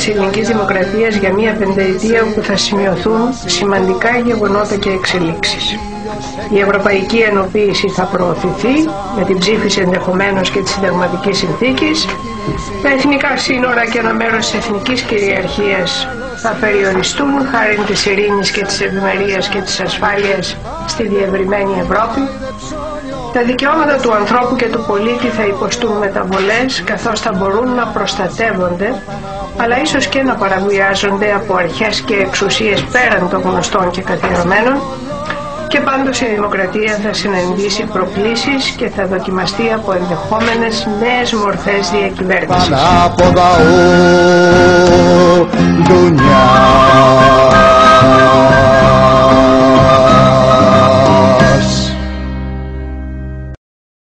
της ελληνικής δημοκρατίας για μια πενταετία όπου θα σημειωθούν σημαντικά γεγονότα και εξελίξεις. Η ευρωπαϊκή ενοποίηση θα προωθηθεί με την ψήφιση ενδεχομένως και της συνταγματικής συνθήκης. Τα εθνικά σύνορα και ένα μέρος της εθνικής κυριαρχίας θα περιοριστούν χάρη της ειρήνης και της ευημερίας και της ασφάλειας στη διευρυμένη Ευρώπη. Τα δικαιώματα του ανθρώπου και του πολίτη θα υποστούν μεταβολές, καθώς θα μπορούν να προστατεύονται, αλλά ίσως και να παραβιάζονται από αρχές και εξουσίες πέραν των γνωστών και καθιερωμένων, και πάντως η δημοκρατία θα συναντήσει προκλήσεις και θα δοκιμαστεί από ενδεχόμενες νέες μορφές διακυβέρνησης.